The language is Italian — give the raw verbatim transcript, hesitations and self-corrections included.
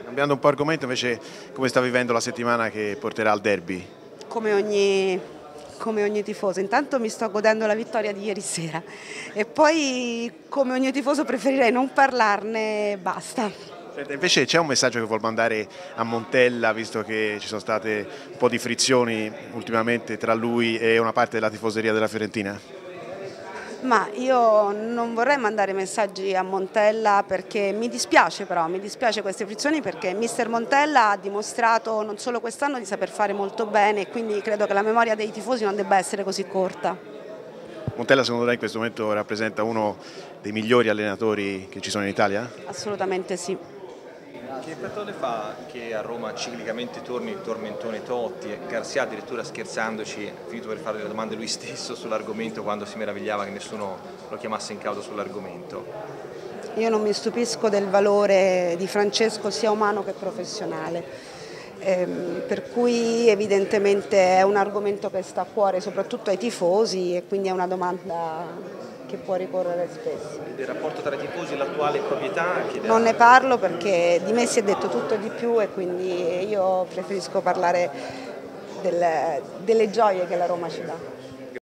Cambiando un po' argomento, invece, come sta vivendo la settimana che porterà al derby? Come ogni, come ogni tifoso, intanto mi sto godendo la vittoria di ieri sera e poi come ogni tifoso preferirei non parlarne e basta. Senta, invece c'è un messaggio che vuol mandare a Montella, visto che ci sono state un po' di frizioni ultimamente tra lui e una parte della tifoseria della Fiorentina? Ma io non vorrei mandare messaggi a Montella perché mi dispiace però, mi dispiace queste frizioni perché mister Montella ha dimostrato non solo quest'anno di saper fare molto bene e quindi credo che la memoria dei tifosi non debba essere così corta. Montella secondo lei in questo momento rappresenta uno dei migliori allenatori che ci sono in Italia? Assolutamente sì. Che effetto le fa che a Roma ciclicamente torni il tormentone Totti e Garcia addirittura scherzandoci ha finito per fare delle domande lui stesso sull'argomento quando si meravigliava che nessuno lo chiamasse in causa sull'argomento? Io non mi stupisco del valore di Francesco sia umano che professionale, ehm, per cui evidentemente è un argomento che sta a cuore soprattutto ai tifosi e quindi è una domanda che può ricorrere spesso. Il rapporto tra i tifosi e l'attuale proprietà? Chiederà... Non ne parlo perché di me si è detto tutto e di più e quindi io preferisco parlare del, delle gioie che la Roma ci dà.